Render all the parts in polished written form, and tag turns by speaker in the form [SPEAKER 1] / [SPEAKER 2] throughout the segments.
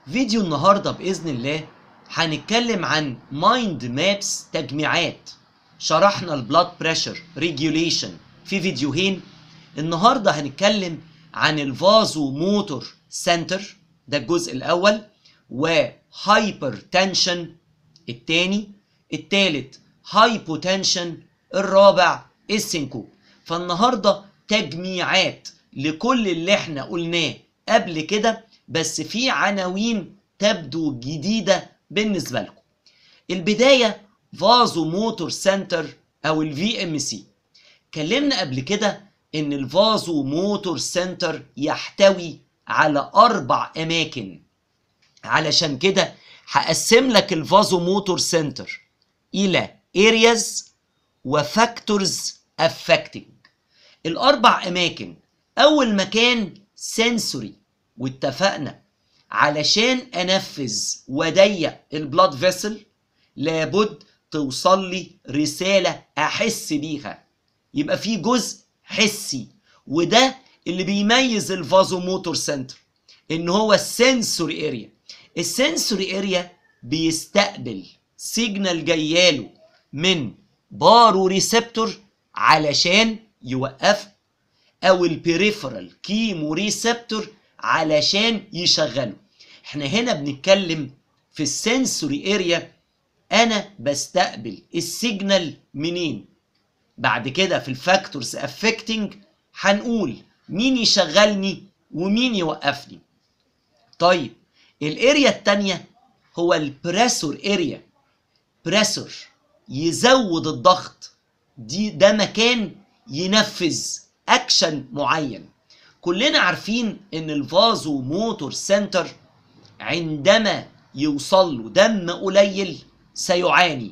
[SPEAKER 1] فيديو النهارده بإذن الله هنتكلم عن مايند مابس تجميعات. شرحنا البلاد بريشر ريجوليشن في فيديوهين. النهارده هنتكلم عن الفازو موتور سنتر، ده الجزء الأول، وهايبر تنشن التاني، التالت هايبوتنشن، الرابع السينكوب. فالنهارده تجميعات لكل اللي احنا قلناه قبل كده، بس في عناوين تبدو جديدة بالنسبة لكم. البداية فازو موتور سنتر أو الفي ام سي. اتكلمنا قبل كده إن الفازو موتور سنتر يحتوي على 4 أماكن، علشان كده هقسم لك الفازو موتور سنتر إلى areas وفاكتورز affecting. ال4 أماكن، أول مكان sensory، واتفقنا علشان انفذ وضيق البلاد فيسل لابد توصل لي رساله احس بيها، يبقى في جزء حسي، وده اللي بيميز الفازو موتور سنتر ان هو السنسوري اريا. السنسوري اريا بيستقبل سيجنال جاياله من بارو ريسبتور علشان يوقف، او البريفرال كيمو ريسبتور علشان يشغله. احنا هنا بنتكلم في السنسوري اريا، انا بستقبل السيجنال منين. بعد كده في الفاكتورز افكتنج هنقول مين يشغلني ومين يوقفني. طيب الاريا التانية هو البريسور اريا. بريسور يزود الضغط، ده مكان ينفذ اكشن معين. كلنا عارفين ان الفازو موتور سنتر عندما يوصل له دم قليل سيعاني،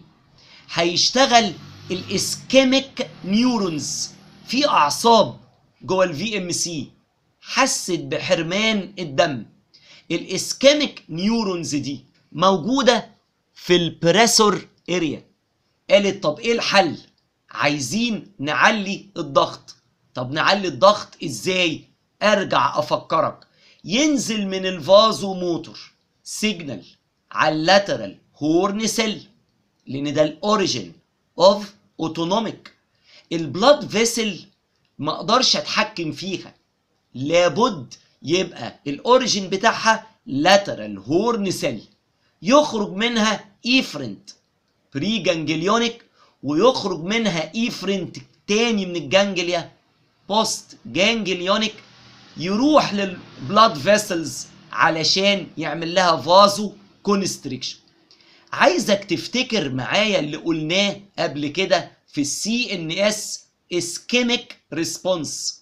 [SPEAKER 1] هيشتغل الاسكيميك نيورونز في اعصاب جوه الفي ام سي حست بحرمان الدم. الاسكيميك نيورونز دي موجوده في البريسور اريا. قالت طب ايه الحل؟ عايزين نعلي الضغط. طب نعلي الضغط ازاي؟ ارجع افكرك، ينزل من الفازو موتور سيجنال على اللاترال هورن سيل، لان ده الاوريجين اوف اوتونوميك. البلاد فيسل ما اقدرش اتحكم فيها، لابد يبقى الاوريجين بتاعها لاترال هورن سيل، يخرج منها ايفرنت بري جانجليونيك، ويخرج منها ايفرنت تاني من الجانجليا بوست جانجليونيك، يروح للبلاد فيسلز علشان يعمل لها فازو كونستريكشن. عايزك تفتكر معايا اللي قلناه قبل كده في السي ان اس اسكيميك ريسبونس،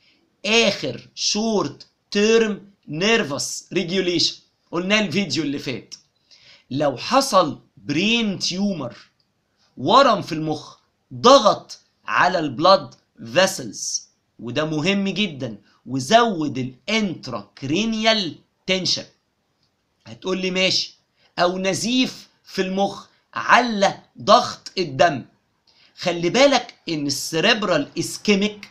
[SPEAKER 1] اخر شورت تيرم نيرفس ريجوليشن، قلناه الفيديو اللي فات. لو حصل برين تيومر، ورم في المخ، ضغط على البلاد فيسلز، وده مهم جدا، وزود الانتراكرينيال تنشن، هتقول لي ماشي. او نزيف في المخ على ضغط الدم. خلي بالك ان السيريبرال اسكيميك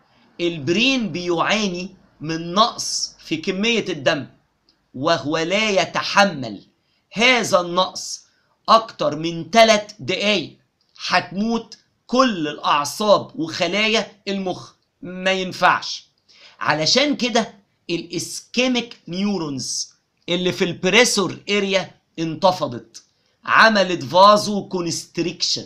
[SPEAKER 1] البرين بيعاني من نقص في كمية الدم، وهو لا يتحمل هذا النقص اكتر من 3 دقايق، هتموت كل الاعصاب وخلايا المخ، ما ينفعش. علشان كده الاسكيميك نيورونز اللي في البريسور اريا انتفضت، عملت فازو كونستريكشن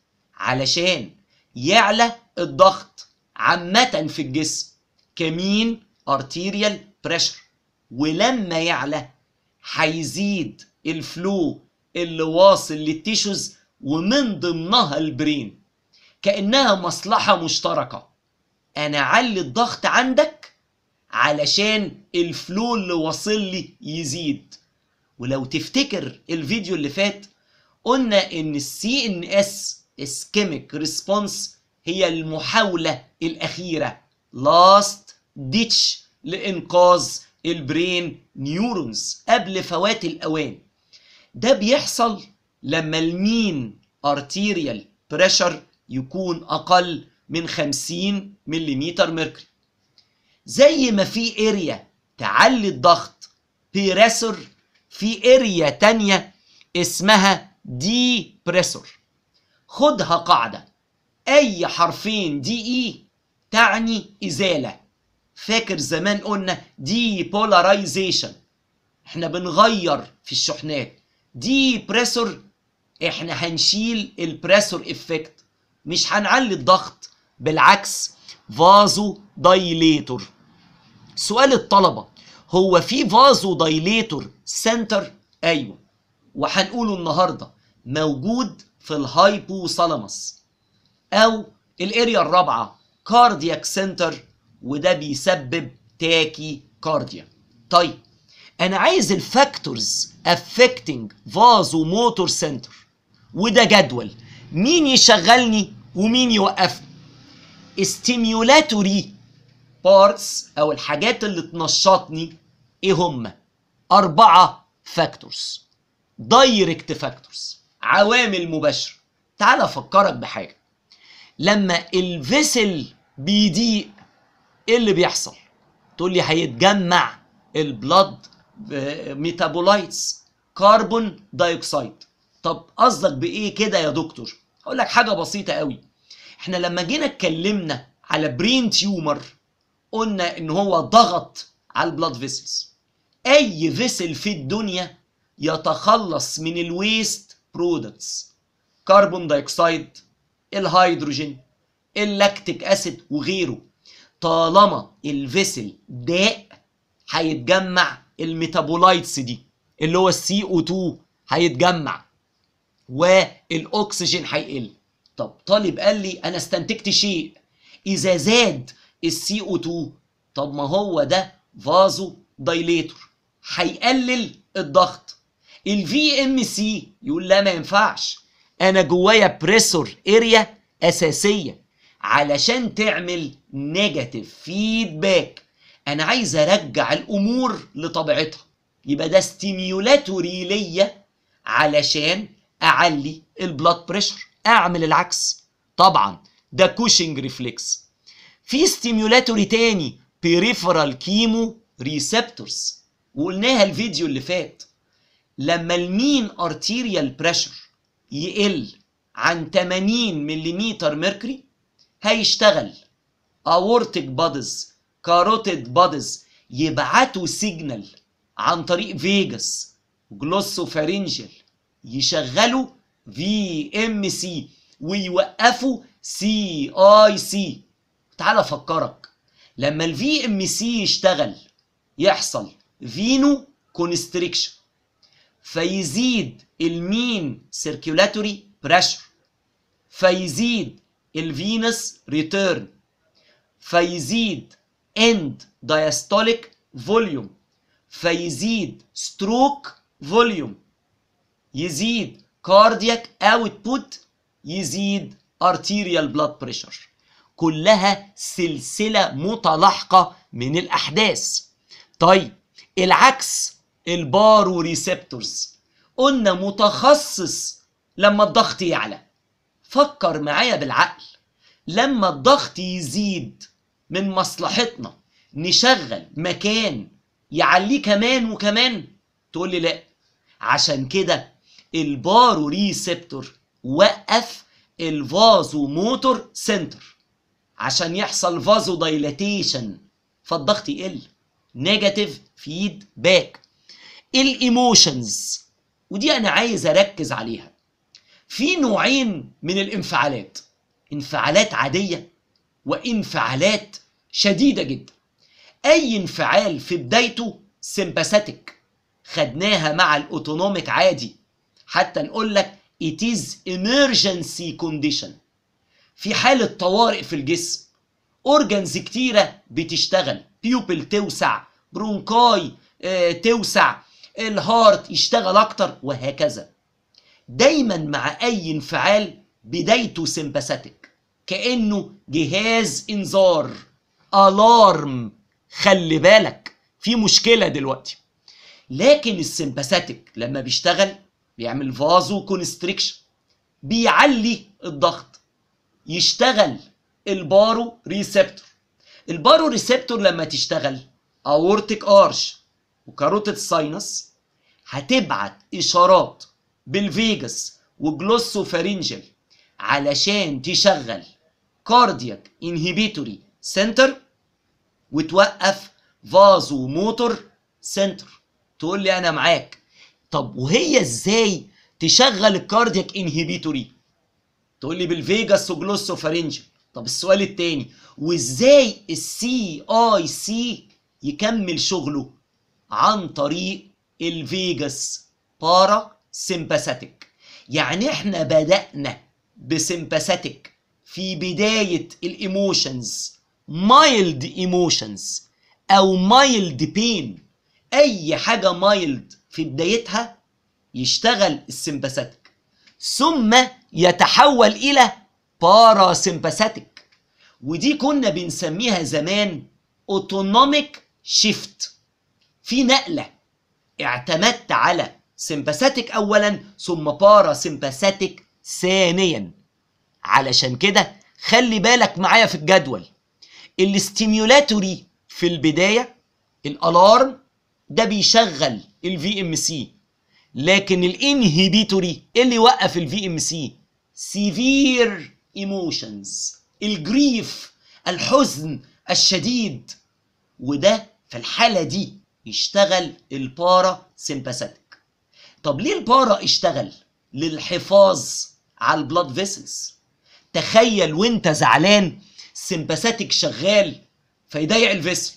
[SPEAKER 1] علشان يعلى الضغط عامة في الجسم كمين ارتيريال بريشر، ولما يعلى هيزيد الفلو اللي واصل للتيشوز ومن ضمنها البرين. كأنها مصلحة مشتركة، انا اعلي الضغط عندك علشان الفلو اللي واصل لي يزيد. ولو تفتكر الفيديو اللي فات قلنا ان السي ان اس اسكيميك ريسبونس هي المحاولة الاخيرة، لاست ديتش، لانقاذ البرين نيورونز قبل فوات الاوان. ده بيحصل لما المين ارتيريال بريشر يكون اقل من 50 ملم ميركوري. زي ما في اريا تعلي الضغط بريسور، في اريا تانية اسمها ديبريسور. خدها قاعدة، اي حرفين دي اي تعني ازالة. فاكر زمان قلنا ديبولاريزيشن، احنا بنغير في الشحنات. ديبريسور احنا هنشيل البريسور افكت، مش هنعلي الضغط، بالعكس فازو دايليتور. سؤال الطلبة، هو في فازو دايليتور سنتر؟ ايوه، وهنقوله النهارده موجود في الهايبوثالاموس او الاريا الرابعه كاردياك سنتر، وده بيسبب تاكي كارديا. طيب انا عايز الفاكتورز افكتنج فازو موتور سنتر، وده جدول مين يشغلني ومين يوقفني. ستيميولاتوري بارتس او الحاجات اللي تنشطني ايه هم؟ 4 فاكتورز. دايركت فاكتورز، عوامل مباشره. تعال افكرك بحاجه، لما الفيسل بيضيق ايه اللي بيحصل؟ تقول لي هيتجمع البلاد ميتابولايتس، كربون دايوكسيد. طب قصدك بايه كده يا دكتور؟ هقول لك حاجه بسيطه قوي. احنا لما جينا اتكلمنا على برين تيومر قلنا ان هو ضغط على البلاد فيسلز. اي فيسل في الدنيا يتخلص من الويست برودكتس، كربون دايوكسيد، الهيدروجين، اللاكتيك اسيد وغيره. طالما الفيسل ضاق هيتجمع الميتابولايتس دي اللي هو السي او 2 هيتجمع والاكسجين هيقل. طب طالب قال لي انا استنتجت شيء، اذا زاد السي او 2 طب ما هو ده فازو دايليتور هيقلل الضغط. الفي ام سي يقول لا ما ينفعش، انا جوايا بريسور اريا اساسيه علشان تعمل نيجاتيف فيدباك، انا عايز ارجع الامور لطبيعتها. يبقى ده ستيميولاتوري ليا علشان اعلي البلاد بريشر، اعمل العكس. طبعا ده كوشنج ريفلكس. في ستيميولاتوري تاني بيريفرال كيمو ريسبتورز، وقلناها الفيديو اللي فات. لما المين ارتيريال بريشر يقل عن 80 ملم ميركوري هيشتغل اورتيك بادز، كاروتيد بادز، يبعتوا سيجنال عن طريق فيجاس جلوسوفارينجل، يشغلوا في ام سي ويوقفوا سي اي سي. تعال افكرك، لما الفي ام سي يشتغل يحصل فينو كونستريكشن، فيزيد المين سيركيولاتوري بريشر، فيزيد الفينس ريتيرن، فيزيد اند دايستوليك فوليوم، فيزيد ستروك فوليوم، يزيد كاردياك اوتبوت، يزيد ارتيريال بلاد بريشر. كلها سلسله متلاحقه من الاحداث. طيب العكس، البارو ريسبتورز قلنا متخصص لما الضغط يعلى. فكر معايا بالعقل، لما الضغط يزيد من مصلحتنا نشغل مكان يعليه كمان وكمان؟ تقول لي لا، عشان كده البارو ريسبتور وقف الفازو موتور سنتر عشان يحصل فازو دايلاتيشن فالضغط يقل، نيجاتيف فيدباك. الايموشنز، ودي انا عايز اركز عليها. في نوعين من الانفعالات، انفعالات عادية وانفعالات شديدة جدا. اي انفعال في بدايته سمباثيك خدناها مع الاوتونوميك عادي، حتى نقول لك it is emergency condition. في حالة طوارئ في الجسم اورجنز كتيرة بتشتغل، بيوبل توسع، برونكاي توسع، الهارت يشتغل اكتر وهكذا. دايما مع اي انفعال بدايته سمباثيك، كأنه جهاز انذار، الارم، خلي بالك في مشكلة دلوقتي. لكن السمباثيك لما بيشتغل بيعمل فازو كونستريكشن، بيعلي الضغط، يشتغل البارو ريسبتور. البارو ريسبتور لما تشتغل اورتيك ارش وكاروتيد ساينس هتبعت اشارات بالفيجاس وجلوسوفارينجل علشان تشغل كاردياك انهبيتوري سنتر وتوقف فازو موتور سنتر. تقول لي انا معاك. طب وهي ازاي تشغل الكاردياك انهبيتوري؟ تقول لي بالفيجاس وجلوسوفارينجل. طب السؤال التاني، وازاي السي اي سي يكمل شغله؟ عن طريق الفيجاس بارا سيمباثيك. يعني احنا بدأنا بسيمباثيك في بداية الايموشنز، مايلد ايموشنز او مايلد بين، اي حاجة مايلد في بدايتها يشتغل السيمباثيك، ثم يتحول الى باراسيمباثيك. ودي كنا بنسميها زمان اوتونوميك شيفت، في نقلة اعتمدت على سيمباثيك اولا ثم باراسيمباثيك ثانيا. علشان كده خلي بالك معايا في الجدول، الاستيميولاتوري في البداية الالارم ده بيشغل الفي ام سي، لكن الانهبيتوري اللي يوقف الفي ام سي سيفير ايموشنز، الجريف، الحزن الشديد، وده في الحالة دي يشتغل البارا سيمباثيك. طب ليه البارا اشتغل؟ للحفاظ على البلاد فيسلز. تخيل وانت زعلان سيمباثيك شغال فيضيع الفيسل،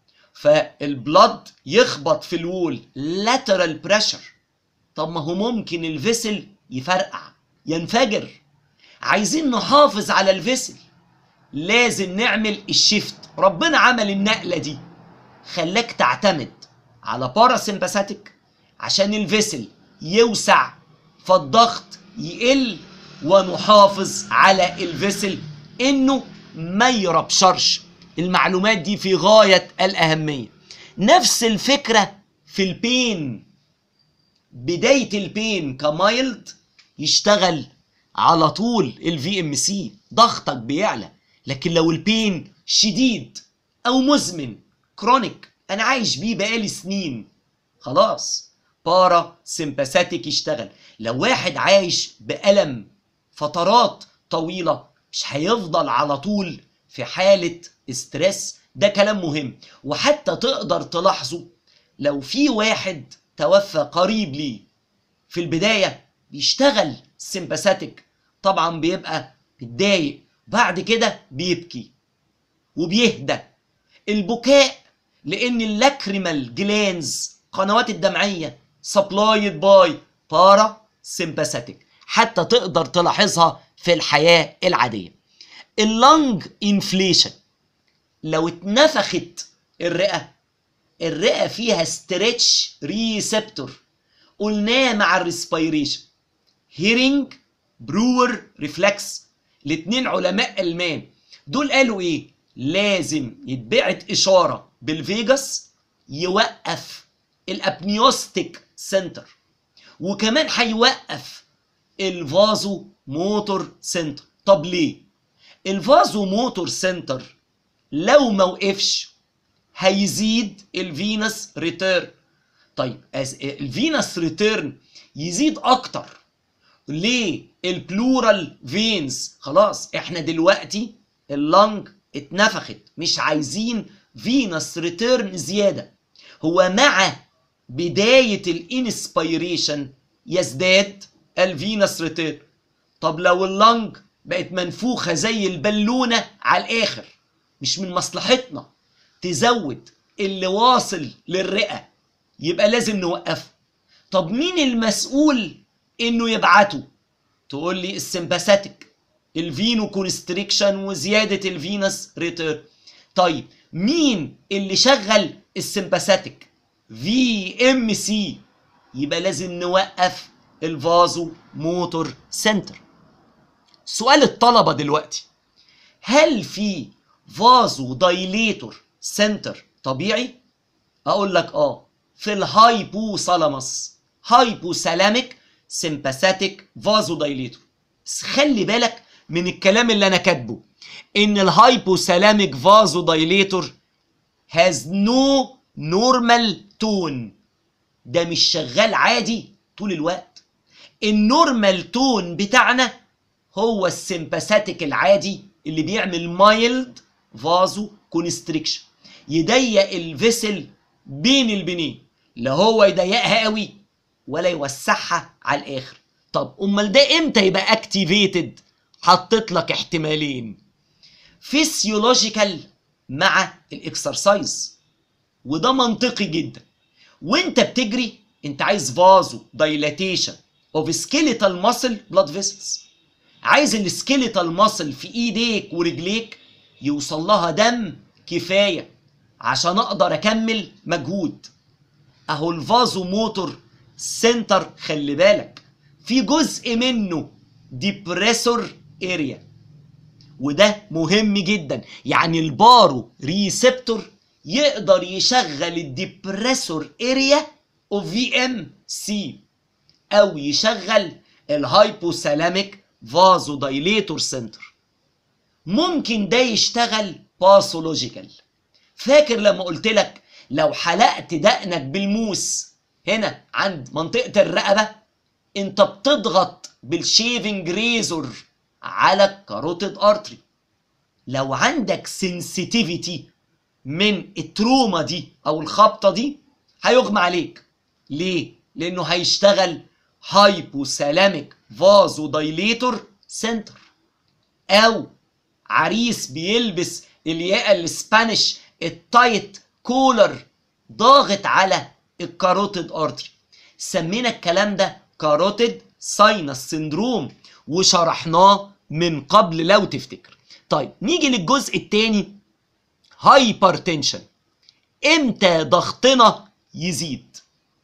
[SPEAKER 1] فالبلاد يخبط في الوول lateral pressure. طب ما هو ممكن الفيسل يفرقع ينفجر. عايزين نحافظ على الفيسل، لازم نعمل الشيفت. ربنا عمل النقلة دي، خلاك تعتمد على باراسيمباثيك عشان الفيسل يوسع فالضغط يقل، ونحافظ على الفيسل انه ما يربشرش. المعلومات دي في غاية الأهمية. نفس الفكرة في البين، بداية البين كمايلد يشتغل على طول الفي ام سي، ضغطك بيعلى. لكن لو البين شديد او مزمن كرونيك انا عايش بيه بقالي سنين، خلاص بارا سيمباثيك يشتغل. لو واحد عايش بألم فترات طويلة مش هيفضل على طول في حالة استرس. ده كلام مهم. وحتى تقدر تلاحظه لو في واحد توفى قريب ليه، في البداية بيشتغل سيمباثيك، طبعا بيبقى متضايق، بعد كده بيبكي وبيهدى. البكاء لان اللاكريمال جلانز، قنوات الدمعية سبلايد باي بارا سيمباثيك، حتى تقدر تلاحظها في الحياة العادية. اللنج انفليشن، لو اتنفخت الرئة فيها ستريتش ريسبتور، قلناه مع الريسبيريشن، هيرنج برور ريفلكس. الاتنين علماء ألمان دول قالوا ايه؟ لازم يتبعت اشارة بالفيجاس يوقف الابنيوستيك سنتر، وكمان هيوقف الفازو موتور سنتر. طب ليه؟ الفازو موتور سنتر لو ما وقفش هيزيد الفينس ريتيرن. طيب الفينس ريتيرن يزيد اكتر ليه؟ البلورال فينز، خلاص احنا دلوقتي اللنج اتنفخت، مش عايزين فينس ريتيرن زياده. هو مع بدايه الانسبيريشن يزداد الفينس ريتيرن. طب لو اللنج بقت منفوخه زي البالونه على الاخر، مش من مصلحتنا تزود اللي واصل للرئه، يبقى لازم نوقفه. طب مين المسؤول انه يبعته؟ تقول لي السيمباثيك، الفينو كونستريكشن وزياده الفينس ريتيرن. طيب مين اللي شغل السيمباثيك؟ في ام سي، يبقى لازم نوقف الفازو موتور سنتر. سؤال الطلبه دلوقتي، هل في فازو دايليتور سنتر طبيعي؟ اقول لك في الهايبوثالاموس، هايبوثالاميك سيمباثيك فازو دايليتور. بس خلي بالك من الكلام اللي انا كاتبه، ان الهايبوثالاميك فازو دايليتور has no normal tone. ده مش شغال عادي طول الوقت. النورمال تون بتاعنا هو السمباثيك العادي اللي بيعمل مايلد فازو كونستريكشن، يضيق الفيسل بين البنين، لا هو يضيقها قوي ولا يوسعها على الاخر. طب امال ده امتى يبقى اكتيفيتد؟ حطيت لك احتمالين، فيسيولوجيكال مع الاكسرسايز، وده منطقي جدا. وانت بتجري انت عايز فازو دايلاتيشن اوف سكيليتال ماسل بلاد فيسلز، عايز السكيليتال ماسل في ايديك ورجليك يوصل لها دم كفايه عشان اقدر اكمل مجهود. اهو الفازو موتور سنتر خلي بالك في جزء منه ديبريسور اريا، وده مهم جدا. يعني البارو ريسبتور يقدر يشغل الديبريسور اريا اوف في ام سي، او يشغل الهايبوثالاميك فازو دايليتور سنتر. ممكن ده يشتغل باثولوجيكال. فاكر لما قلت لك لو حلقت دقنك بالموس هنا عند منطقة الرقبة انت بتضغط بالشيفنج ريزور على الكاروتيد ارتري. لو عندك سنسيتيفيتي من التروما دي او الخبطة دي هيغمى عليك. ليه؟ لانه هيشتغل هايبوثالاميك فازو دايليتور سنتر. او عريس بيلبس الياقة الاسبانيش التايت كولر ضاغط على الكاروتيد ارتري. سمينا الكلام ده كاروتيد ساينس سندروم وشرحناه من قبل لو تفتكر. طيب نيجي للجزء الثاني، هايبرتنشن. امتى ضغطنا يزيد؟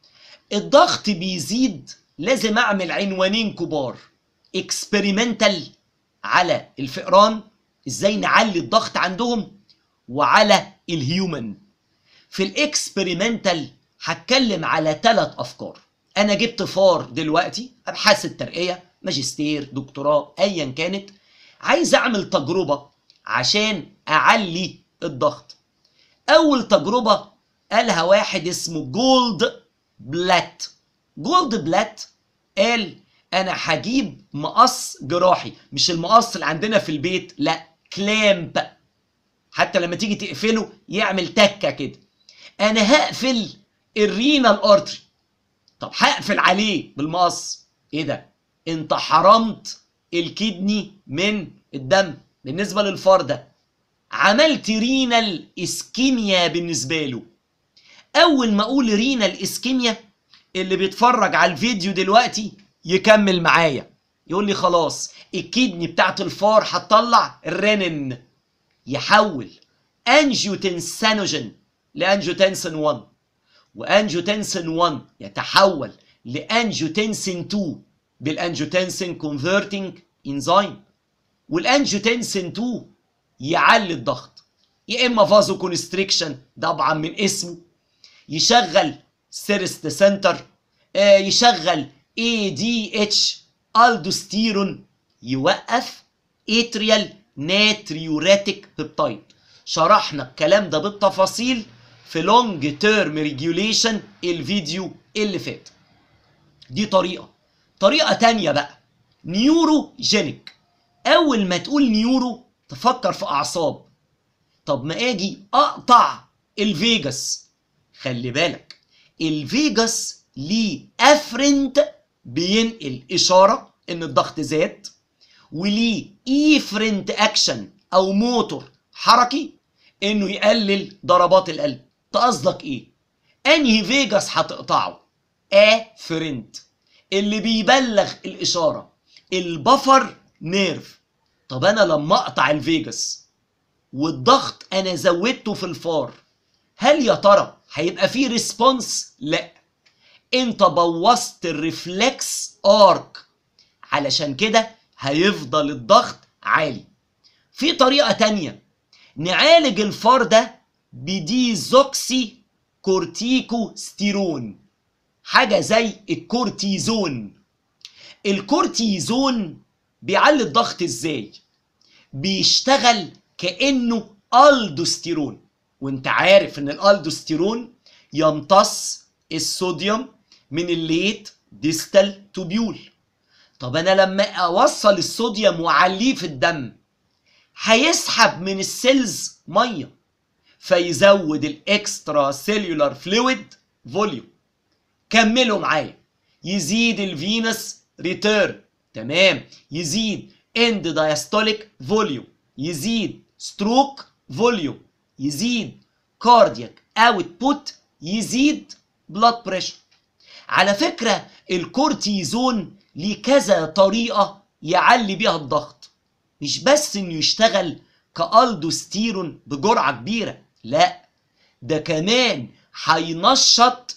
[SPEAKER 1] الضغط بيزيد لازم اعمل عنوانين كبار، اكسبيريمنتال على الفئران ازاي نعلي الضغط عندهم، وعلى الهيومن. في الاكسبيريمنتال هتكلم على 3 افكار. انا جبت فار دلوقتي ابحاث الترقيه ماجستير دكتوراه ايا كانت، عايز اعمل تجربه عشان اعلي الضغط. اول تجربه قالها واحد اسمه جولد بلات. جولد بلات قال انا هجيب مقص جراحي، مش المقص اللي عندنا في البيت، لا كلامب، حتى لما تيجي تقفله يعمل تكه كده. انا هقفل الرينال ارتري. طب هقفل عليه بالمقص، ايه ده؟ انت حرمت الكدني من الدم. بالنسبه للفار ده عملت رينال اسكيميا بالنسبه له. اول ما اقول رينال اسكيميا اللي بيتفرج على الفيديو دلوقتي يكمل معايا يقول لي خلاص الكدني بتاعت الفار هتطلع الرينين، يحول انجيوتنسينوجين لانجيوتنسين 1، وانجيوتنسين 1 يتحول لانجيوتنسين 2 بالانجيوتنسين كونفرتنج انزيم، والانجيوتنسين 2 يعلي الضغط. يا اما فازو كونستريكشن طبعا من اسمه، يشغل سيرست سنتر، يشغل ADH الدوستيرون، يوقف اتريال ناتريوريتيك بيبتايد. شرحنا الكلام ده بالتفاصيل في لونج تيرم ريجوليشن الفيديو اللي فات. دي طريقة تانية بقى نيوروجينيك. اول ما تقول نيورو تفكر في اعصاب. طب ما اجي اقطع الفيجاس، خلي بالك الفيجاس ليه افرنت بينقل اشاره ان الضغط زاد، وليه ايفرنت اكشن او موتور حركي انه يقلل ضربات القلب. قصدك ايه؟ انهي فيجاس هتقطعه؟ افرنت اللي بيبلغ الاشاره، البفر نيرف. طب انا لما اقطع الفيجاس والضغط انا زودته في الفار، هل يا ترى هيبقى فيه ريسبونس؟ لا، انت بوظت الريفلكس ارك، علشان كده هيفضل الضغط عالي. في طريقة تانية نعالج الفار ده بديزوكسي كورتيكو ستيرون، حاجة زي الكورتيزون. الكورتيزون بيعلي الضغط ازاي؟ بيشتغل كأنه الدوستيرون، وانت عارف ان الالدوستيرون يمتص الصوديوم من الليت ديستال توبيول. طب انا لما اوصل الصوديوم واعليه في الدم هيسحب من السيلز ميه فيزود الاكسترا سيلولار فلويد فوليوم. كملوا معايا، يزيد الفينس ريتيرن، تمام، يزيد اند دايستوليك فوليوم، يزيد ستروك فوليوم، يزيد كاردياك اوتبوت، يزيد بلاد بريشر. على فكره الكورتيزون ليه كذا طريقه يعلي بيها الضغط، مش بس انه يشتغل كالدوستيرون بجرعه كبيره، لا ده كمان هينشط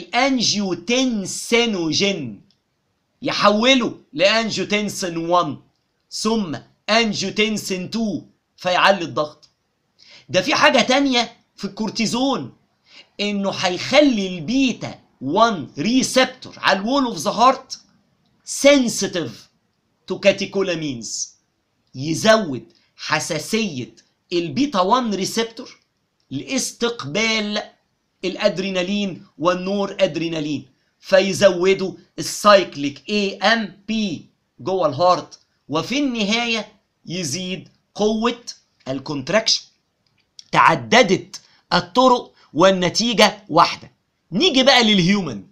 [SPEAKER 1] الانجيوتنسينوجين، يحوله لانجيوتنسين 1 ثم انجيوتنسين 2 فيعلي الضغط. ده في حاجه تانية في الكورتيزون، انه هيخلي البيتا 1 ريسبتور على الوول اوف ذا هارت سنسيتيف تو كاتيكولامينز، يزود حساسيه البيتا 1 ريسبتور لاستقبال الادرينالين والنور ادرينالين، فيزودوا السايكليك اي ام بي جوه الهارت، وفي النهايه يزيد قوه الكونتراكشن. تعددت الطرق والنتيجه واحده. نيجي بقى للهيومن.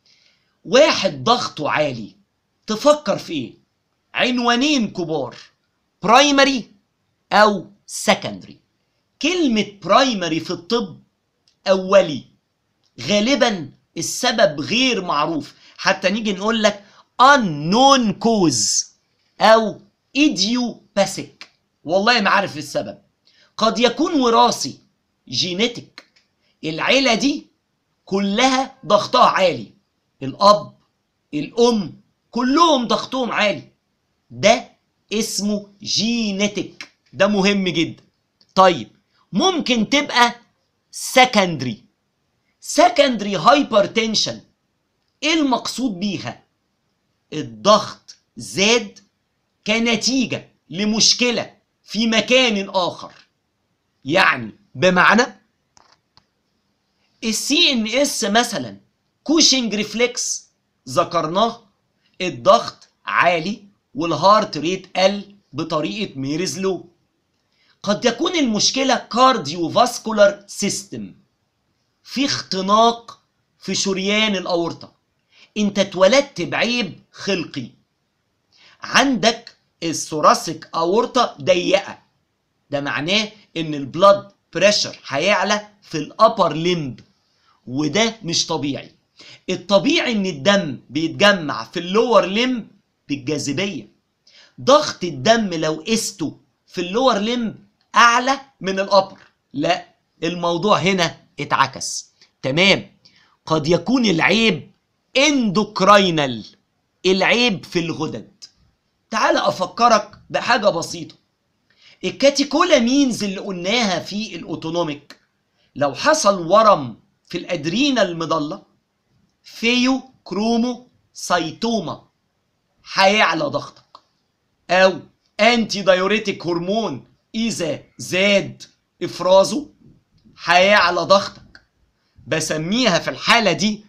[SPEAKER 1] واحد ضغطه عالي، تفكر في ايه؟ عنوانين كبار، برايمري او سكندري. كلمه برايمري في الطب اولي، غالبا السبب غير معروف، حتى نيجي نقول لك unknown cause او idiopathic، والله ما عارف السبب. قد يكون وراثي جينيتك، العيله دي كلها ضغطها عالي، الاب الام كلهم ضغطهم عالي، ده اسمه جينيتك، ده مهم جدا. طيب ممكن تبقى سكندري. سكندري هايبرتنشن، ايه المقصود بيها؟ الضغط زاد كنتيجة لمشكلة في مكان آخر، يعني بمعنى السي ان اس مثلا، كوشنج ريفلكس ذكرناه، الضغط عالي والهارت ريت قل بطريقة ميرز لو. قد يكون المشكلة كارديو فاسكولار سيستم، في اختناق في شريان الأورطة، انت اتولدت بعيب خلقي، عندك الثوراسيك أورطة ضيقة، ده معناه ان البلاد بريشر هيعلى في الابر ليمب، وده مش طبيعي. الطبيعي ان الدم بيتجمع في اللور ليمب بالجاذبية. ضغط الدم لو قسته في اللور ليمب اعلى من الابر، لا الموضوع هنا اتعكس، تمام. قد يكون العيب اندوكراينال، العيب في الغدد. تعال افكرك بحاجة بسيطة، الكاتيكولامينز اللي قلناها في الاوتونوميك، لو حصل ورم في الادرينا المضلة فيو كرومو سايتوما هيعلى ضغطك، او انتي دايوريتيك هرمون اذا زاد افرازه هيعلى ضغطك. بسميها في الحالة دي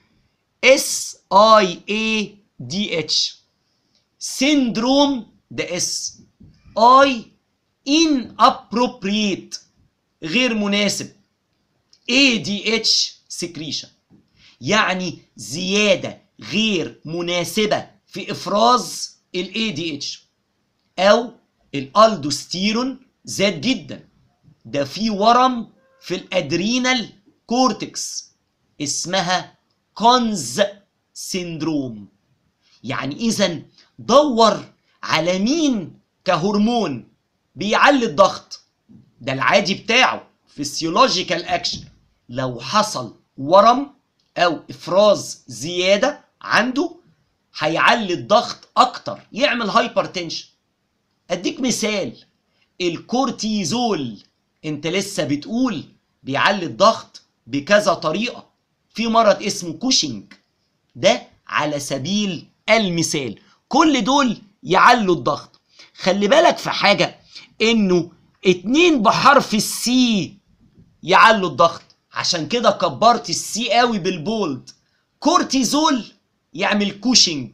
[SPEAKER 1] SIADH سيندروم، ده اس اي inappropriate غير مناسب، ADH secretion يعني زيادة غير مناسبة في افراز ال ADH، او الالدوستيرون زاد جدا، ده في ورم في الادرينال كورتكس اسمها كونز سيندروم. يعني اذا دور على مين كهرمون بيعلي الضغط، ده العادي بتاعه فيسيولوجيكال اكشن. لو حصل ورم او افراز زياده عنده هيعلي الضغط اكتر، يعمل هايبرتنشن. اديك مثال، الكورتيزول انت لسه بتقول بيعلي الضغط بكذا طريقه، في مرض اسمه كوشنج، ده على سبيل المثال، كل دول يعلوا الضغط. خلي بالك في حاجه، انه 2 بحرف السي يعلوا الضغط، عشان كده كبرت السي قوي بالبولد، كورتيزول يعمل كوشنج،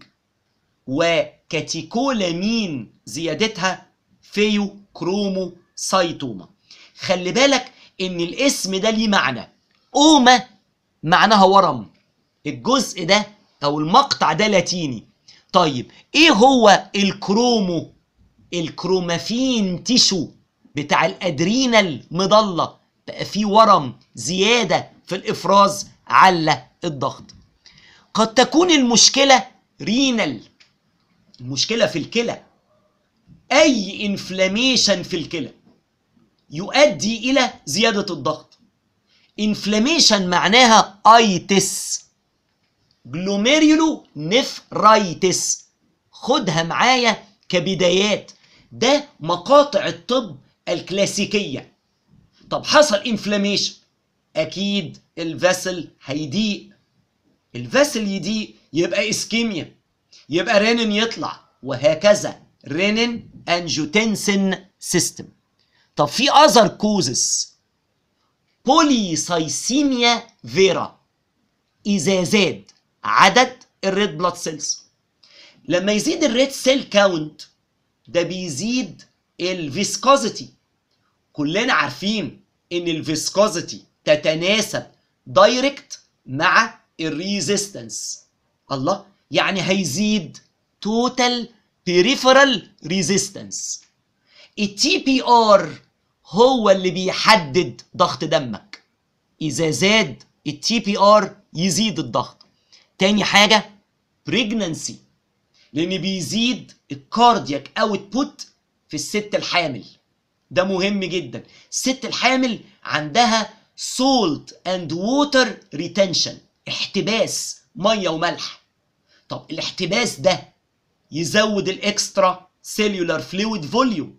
[SPEAKER 1] وكاتيكولامين زيادتها فيو كروموسايتوما. خلي بالك ان الاسم ده ليه معنى. اوما معناها ورم، الجزء ده او المقطع ده لاتيني. طيب ايه هو الكرومو؟ الكرومافين تيشو بتاع الادرينال مضله، بقى فيه ورم زياده في الافراز، على الضغط. قد تكون المشكله رينال، المشكله في الكلى. اي انفلاميشن في الكلى يؤدي الى زياده الضغط. انفلاميشن معناها ايتس، جلوميريولو نفرايتس. خدها معايا كبدايات، ده مقاطع الطب الكلاسيكيه. طب حصل انفلاميشن، اكيد الفاسل هيضيق. الفاسل يضيق يبقى اسكيميا، يبقى رينين يطلع، وهكذا رينين انجيوتنسين سيستم. طب في اذر كوزس، بوليسايسيميا فيرا، اذا زاد عدد الريد بلاد سيلز. لما يزيد الريد سيل كاونت ده بيزيد الفيسكوزيتي. كلنا عارفين ان الفيسكوزيتي تتناسب دايركت مع الريزيستنس. الله، يعني هيزيد توتال بيريفرال ريزيستنس. التي بي ار هو اللي بيحدد ضغط دمك. اذا زاد التي بي ار يزيد الضغط. تاني حاجه بريجنانسي، لان بيزيد الكاردياك اوتبوت في الست الحامل. ده مهم جدا. الست الحامل عندها سولت اند ووتر ريتنشن، احتباس ميه وملح. طب الاحتباس ده يزود الاكسترا سيلولار فلويد فوليوم،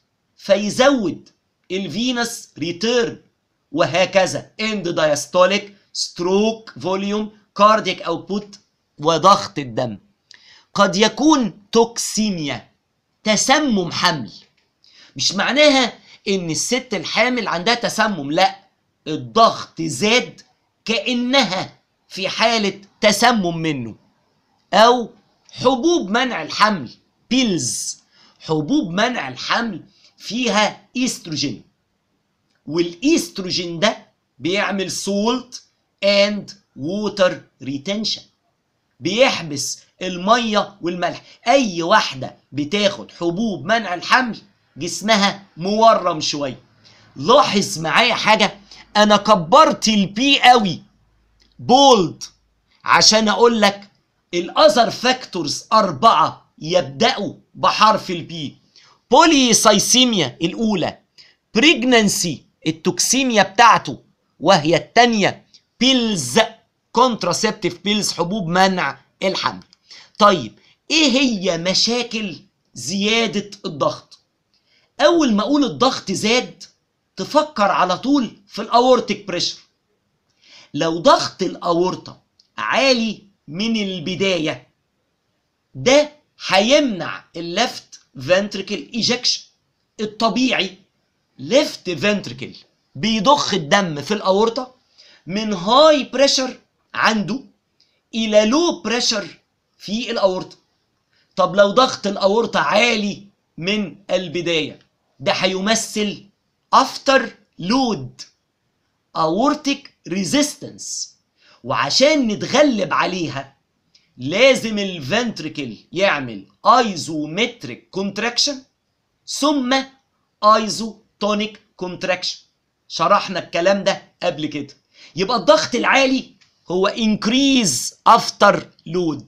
[SPEAKER 1] فيزود الفينس ريتيرن، وهكذا اند دايستوليك ستروك فوليوم كاردياك اوتبوت وضغط الدم. قد يكون توكسيميا، تسمم حمل. مش معناها ان الست الحامل عندها تسمم، لا، الضغط زاد كأنها في حالة تسمم منه. او حبوب منع الحمل، بيلز. حبوب منع الحمل فيها ايستروجين، والايستروجين ده بيعمل سولت اند ووتر ريتنشن، بيحبس الميه والملح. اي واحده بتاخد حبوب منع الحمل جسمها مورم شويه. لاحظ معايا حاجه، انا كبرت البي قوي بولد عشان اقول لك الاذر فاكتورز 4 يبداوا بحرف البي. بوليسايسيميا الاولى، بريجنانسي التوكسيميا بتاعته وهي الثانيه، بيلز كونتراسبتيف بيلز حبوب منع الحمل. طيب ايه هي مشاكل زياده الضغط؟ اول ما اقول الضغط زاد تفكر على طول في الاورتيك بريشر. لو ضغط الاورطه عالي من البدايه ده هيمنع الليفت فنتريكل ايجكشن. الطبيعي ليفت فنتريكل بيضخ الدم في الاورطه من هاي بريشر عنده الى لو بريشر في الاورطه. طب لو ضغط الاورطه عالي من البدايه ده هيمثل افتر لود اورتيك ريزيستنس، وعشان نتغلب عليها لازم الفنتريكل يعمل ايزومتريك كونتراكشن ثم ايزوتونيك كونتراكشن. شرحنا الكلام ده قبل كده. يبقى الضغط العالي هو increase after load.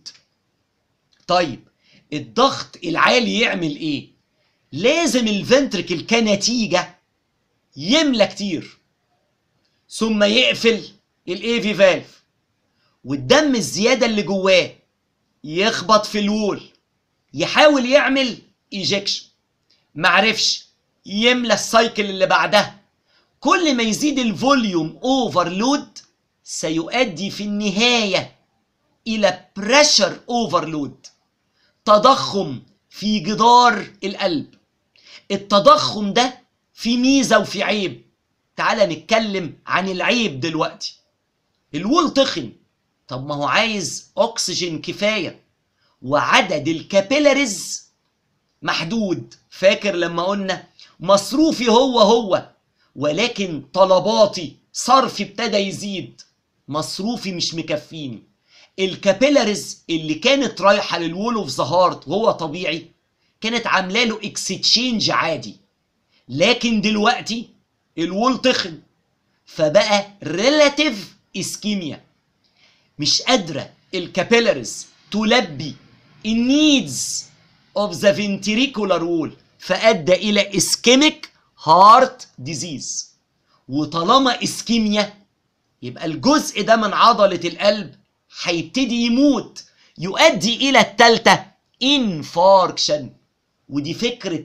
[SPEAKER 1] طيب الضغط العالي يعمل ايه؟ لازم الفنتريكل كنتيجة يملى كتير ثم يقفل الاي فالف، والدم الزيادة اللي جواه يخبط في الوول، يحاول يعمل ايجكشن، معرفش، يملى السايكل اللي بعدها. كل ما يزيد الفوليوم اوفرلود سيؤدي في النهاية إلى بريشر اوفرلود، تضخم في جدار القلب. التضخم ده في ميزة وفي عيب. تعال نتكلم عن العيب دلوقتي. الوول تخن طب ما هو عايز اكسجين كفايه وعدد الكابيلاريز محدود. فاكر لما قلنا مصروفي هو ولكن طلباتي صرفي ابتدى يزيد، مصروفي مش مكفيني. الكابيلاريز اللي كانت رايحه للوول اوف ذا هارت وهو طبيعي كانت عامله له اكستشينج عادي، لكن دلوقتي الوول تخن فبقى ريلاتيف اسكيميا، مش قادره الكابيلاريز تلبي النيدز of the ventricular wall، فأدى إلى ischemic heart disease. وطالما اسكيميا يبقى الجزء ده من عضلة القلب هيبتدي يموت، يؤدي إلى التالتة infarction. ودي فكرة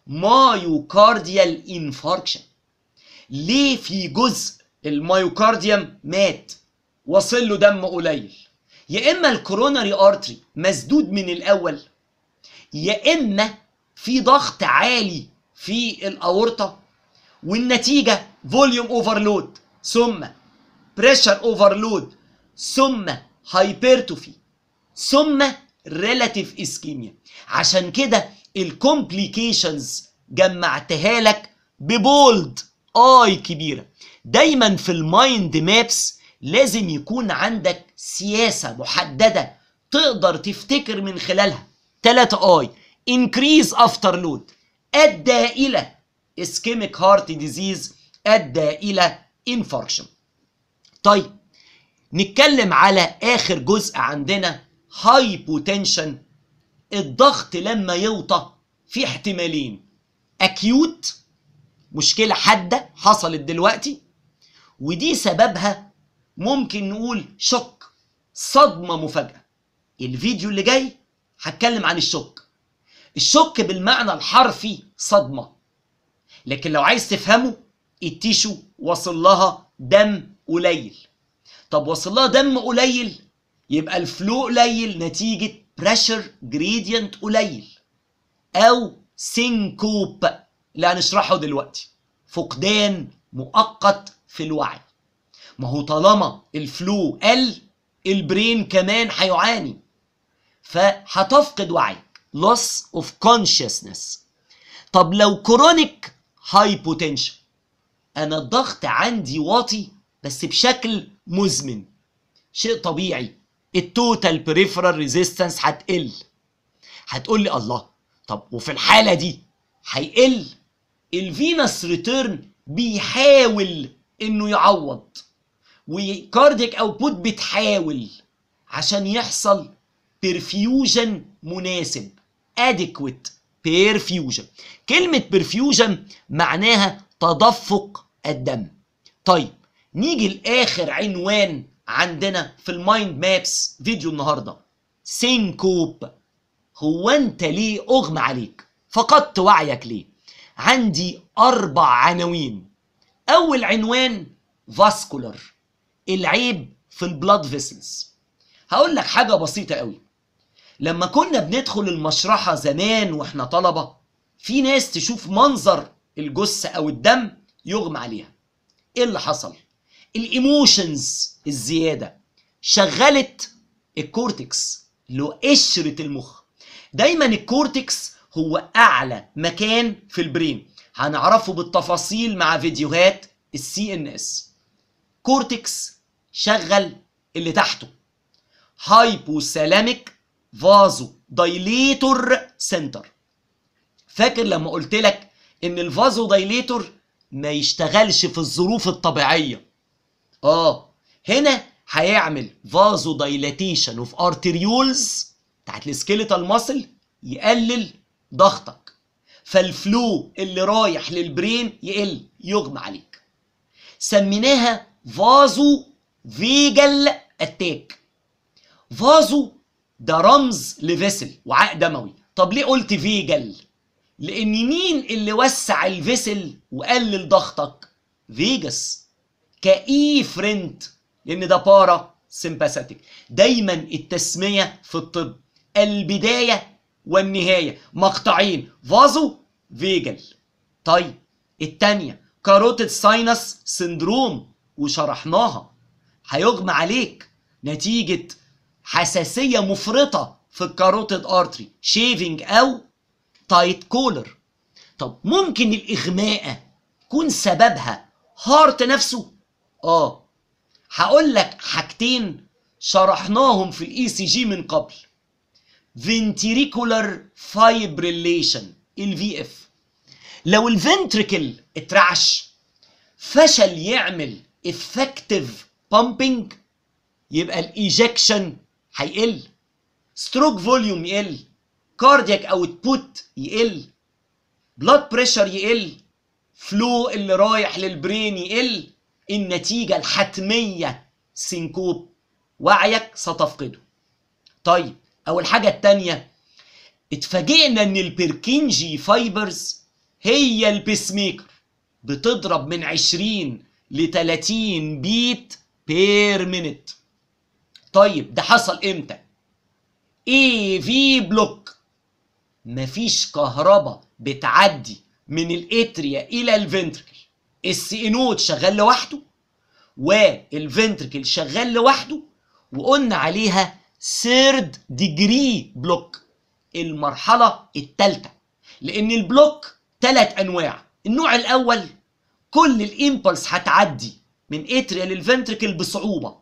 [SPEAKER 1] مايوكارديال infarction. ليه في جزء المايوكارديوم مات وصل له دم قليل؟ يا إما الكوروناري ارتري مسدود من الأول، يا إما في ضغط عالي في الأورطة والنتيجة فوليوم اوفرلود ثم بريشر اوفرلود ثم هايبرتوفي ثم ريلاتيف اسكيميا. عشان كده الكومبليكيشنز جمعتها لك ببولد اي كبيرة. دايما في المايند مابس لازم يكون عندك سياسة محددة تقدر تفتكر من خلالها. 3 اي increase after load ادى الى ischemic heart disease ادى الى infarction. طيب نتكلم على اخر جزء عندنا hypotension. الضغط لما يوطى في احتمالين: acute مشكلة حادة حصلت دلوقتي ودي سببها ممكن نقول شوك، صدمة مفاجئة. الفيديو اللي جاي هتكلم عن الشوك. الشوك بالمعنى الحرفي صدمة، لكن لو عايز تفهمه التيشو وصل لها دم قليل. طب وصل لها دم قليل يبقى الفلو قليل نتيجة بريشر جريدينت قليل او سينكوب اللي هنشرحه دلوقتي، فقدان مؤقت في الوعي. ما هو طالما الفلو قل البرين كمان هيعاني فهتفقد وعيك، loss of consciousness. طب لو كرونيك هايبوتنشن، انا الضغط عندي واطي بس بشكل مزمن، شيء طبيعي التوتال بريفرال ريزيستنس هتقل. هتقول لي الله، طب وفي الحاله دي هيقل الفينس ريتيرن بيحاول انه يعوض، وكارديك اوتبوت بتحاول عشان يحصل بيرفيوجن مناسب adequate perfusion. كلمة perfusion معناها تدفق الدم. طيب نيجي لآخر عنوان عندنا في المايند مابس فيديو النهاردة، سينكوب. هو انت ليه اغمى عليك؟ فقدت وعيك ليه؟ عندي 4 عناوين. اول عنوان فاسكولار، العيب في البلاد فيسلز. هقول لك حاجة بسيطة قوي. لما كنا بندخل المشرحة زمان واحنا طلبة، في ناس تشوف منظر الجثة او الدم يغمى عليها. ايه اللي حصل؟ الايموشنز الزيادة شغلت الكورتكس اللي هو قشرة المخ. دايما الكورتكس هو اعلى مكان في البرين، هنعرفه بالتفاصيل مع فيديوهات الCNS. كورتكس شغل اللي تحته، هايبوثالاميك فازو دايليتور سنتر. فاكر لما قلت لك ان الفازو دايليتور ما يشتغلش في الظروف الطبيعية؟ هنا هيعمل فازو دايلاتيشن اوف ارتريولز بتاعت السكيليتال ماسل، يقلل ضغطك فالفلو اللي رايح للبرين يقل، يغمى عليك. سميناها فازو فيجل اتاك. فازو ده رمز لفيسل وعاء دموي. طب ليه قلت فيجل؟ لان مين اللي وسع الفيسل وقلل ضغطك؟ فيجاس كايفرنت، لان ده بارا سيمباثيك. دايما التسميه في الطب البدايه والنهايه مقطعين، فازو فيجل. طيب التانية كاروتيد ساينس سندروم وشرحناها، هيغمى عليك نتيجة حساسية مفرطة في الكاروتيد ارتري، شيفنج او تايت كولر. طب ممكن الاغماء يكون سببها هارت نفسه؟ هقول لك حاجتين شرحناهم في الاي سي جي من قبل. ventricular fibrillation الفي اف، لو الفنتريكل اترعش فشل يعمل effective pumping يبقى الايجكشن هيقل، ستروك فوليوم يقل، كاردياك اوتبوت يقل، بلاد بريشر يقل، فلو اللي رايح للبرين يقل، النتيجة الحتمية سينكوب، وعيك ستفقده. طيب أول حاجة التانية، اتفاجئنا ان البركنجي فايبرز هي البيس ميكر، بتضرب من 20 ل 30 بيت بير مينت. طيب ده حصل امتى؟ اي في بلوك، مفيش كهرباء بتعدي من الاتريا الى الفنتركل، السي نود شغال لوحده والفنتركل شغال لوحده، وقلنا عليها ثيرد ديجري بلوك، المرحله الثالثه، لان البلوك 3 انواع. النوع الاول كل الامبلس هتعدي من اتريا للفنتركل بصعوبه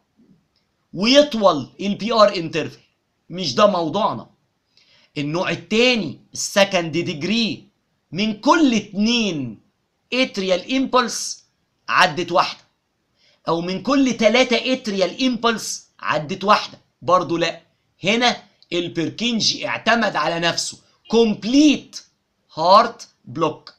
[SPEAKER 1] ويطول البي ار انترفل، مش ده موضوعنا. النوع الثاني السكند ديجري، من كل 2 اتريال امبلس عدت واحده، او من كل 3 اتريال امبلس عدت واحده، برضو لا. هنا البركنجي اعتمد على نفسه، كومبليت هارت بلوك.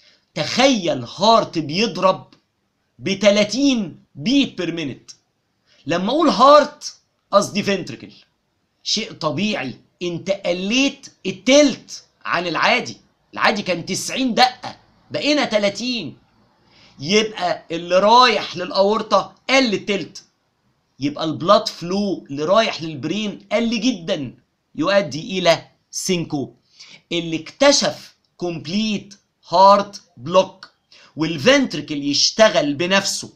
[SPEAKER 1] تخيل هارت بيضرب ب 30 بيت بير مينت. لما اقول هارت قصدي فنتركل، شيء طبيعي، انت قليت التلت عن العادي. العادي كان 90 دقة بقينا 30، يبقى اللي رايح للأورطة قل التلت، يبقى البلاد فلو اللي رايح للبرين قل جدا، يؤدي إلى سينكوب. اللي اكتشف كومبليت هارت بلوك والفنتركل يشتغل بنفسه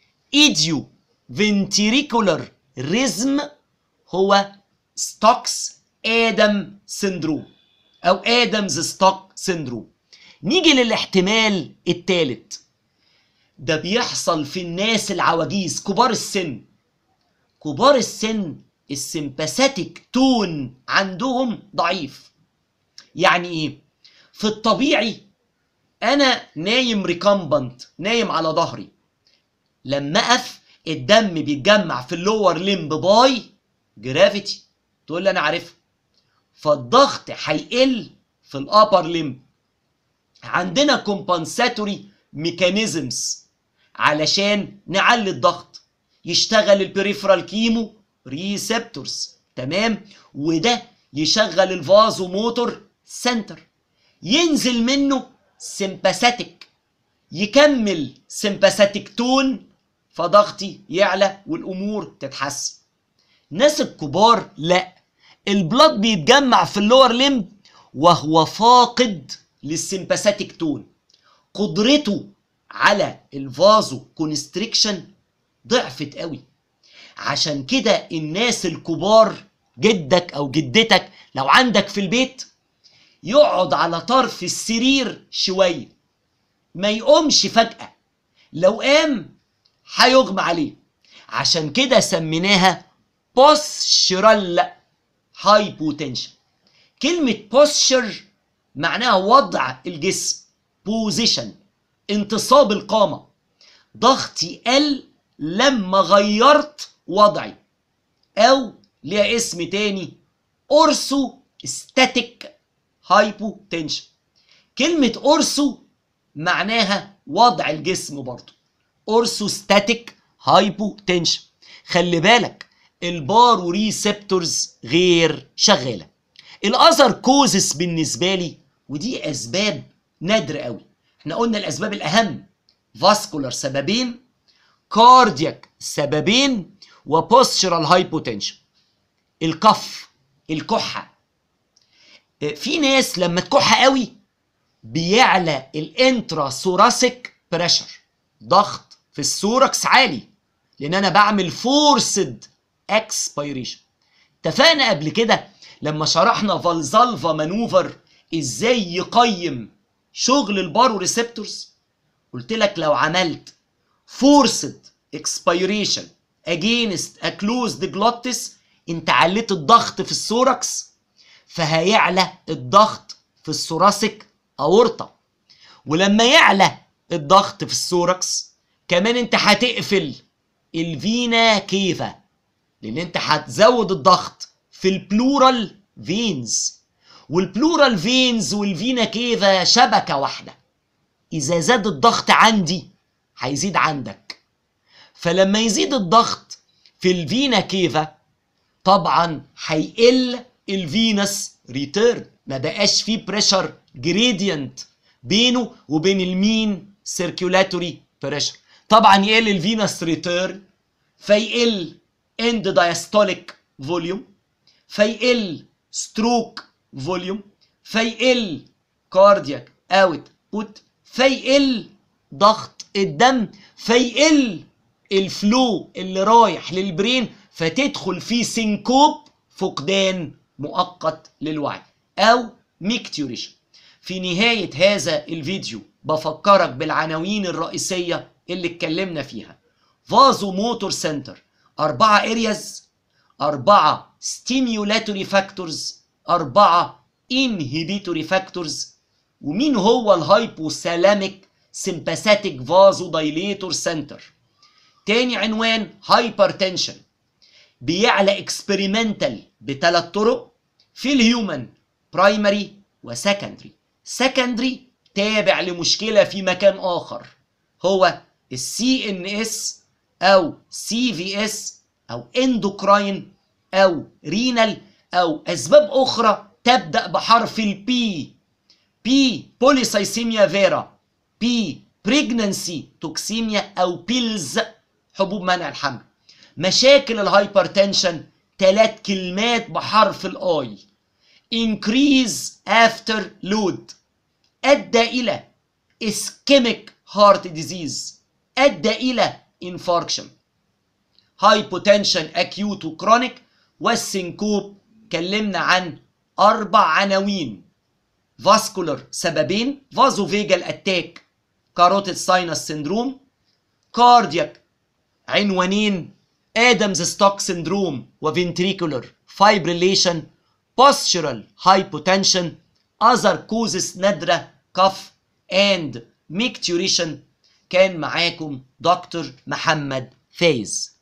[SPEAKER 1] ايديو فنتريكولار ريزم هو ستوكس آدم سندروم أو آدمز ستوك سندروم. نيجي للاحتمال الثالث، ده بيحصل في الناس العواجيز كبار السن. كبار السن السمباثيك تون عندهم ضعيف. يعني ايه؟ في الطبيعي انا نايم ريكامبنت، نايم على ظهري، لما اقف الدم بيتجمع في اللور ليمب باي جرافيتي، تقول لي انا عارفها، فالضغط هيقل في الابر ليمب. عندنا كومبنساتوري ميكانيزمز علشان نعلي الضغط، يشتغل البريفرال كيمو ريسبتورز، تمام، وده يشغل الفازو موتور سنتر، ينزل منه سمباثيك، يكمل سمباثيك تون، فضغطي يعلى والامور تتحسن. الناس الكبار لا، البلاد بيتجمع في اللور ليمب وهو فاقد للسمباثيك تون، قدرته على الفازو كونستريكشن ضعفت قوي. عشان كده الناس الكبار، جدك او جدتك لو عندك في البيت، يقعد على طرف السرير شويه، ما يقومش فجأة، لو قام هيغمى عليه. عشان كده سميناها بوستشرال هايبوتنشن. كلمة بوستشر معناها وضع الجسم، بوزيشن، انتصاب القامة. ضغطي قل لما غيرت وضعي، او ليها اسم تاني اورثو ستاتيك هايبوتنشن. كلمة اورثو معناها وضع الجسم برضو، اورثو ستاتيك هايبوتنشن. خلي بالك البارو ريسبتورز غير شغاله. الاذر كوزس بالنسبه لي، ودي اسباب نادره قوي، احنا قلنا الاسباب الاهم، فاسكولار سببين، كاردياك سببين، وبوستشرال هايبوتنشن. الكف، الكحه، في ناس لما تكح قوي بيعلى الانترا ثوراسيك بريشر، ضغط في الثوركس عالي، لان انا بعمل فورسد اكسبيريشن. اتفقنا قبل كده لما شرحنا فالزالفا مانوفر ازاي يقيم شغل البارو ريسبتورز. قلت لك لو عملت فورسد اكسبيريشن اجينست ا كلوزد جلوتس انت عليت الضغط في الثوركس، فهيعلى الضغط في الثوراسيك اورطه، ولما يعلى الضغط في الثوركس كمان انت هتقفل الفينا كيفا، لان انت هتزود الضغط في البلورال فينز، والبلورال فينز والفينا كيفا شبكه واحده. اذا زاد الضغط عندي هيزيد عندك، فلما يزيد الضغط في الفينا كيفا طبعا هيقل الفينس ريتيرن، ما بقاش فيه بريشر جريدينت بينه وبين المين سيركيولاتوري بريشر. طبعا يقل الفينس ريتيرن فيقل اند دايستوليك فوليوم، فيقل ستروك فوليوم، فيقل كاردياك اوت بوت، فيقل ضغط الدم، فيقل الفلو اللي رايح للبرين، فتدخل في سينكوب فقدان مؤقت للوعي او ميكتوريشن. في نهاية هذا الفيديو بفكرك بالعناوين الرئيسية اللي اتكلمنا فيها. فازو موتور سنتر 4 ارياز، 4 ستيميولاتوري فاكتورز، 4 انهبيتوري فاكتورز، ومين هو الهايبوثالاميك سمباثيك فازو دايليتور سنتر. تاني عنوان هايبرتنشن بيعلى اكسبيريمنتال ب3 طرق في الهيومن، برايمري وسكندري. سكندري تابع لمشكلة في مكان آخر، هو السي ان اس او سي في اس او اندوكراين او رينال او اسباب اخرى تبدأ بحرف البي. بي بوليسايسيميا فيرا، بي بريجنانسي توكسيميا او بيلز حبوب منع الحمل. مشاكل الهايبرتنشن 3 كلمات بحرف الاي. increase after load ادى الى ischemic heart disease، ادى الى infarction. hypotension acute وكرونيك، والسنكوب كلمنا عن 4 عناوين. فاسكولار سببين، فازوفيجال اتاك، كاروتيد ساينس سندروم. كاردياك عنوانين، ادمز ستوك سندروم وفنتريكولر فايبريليشن. postural hypotension، other causes نادرة، كف and micturition. كان معاكم دكتور محمد فايز.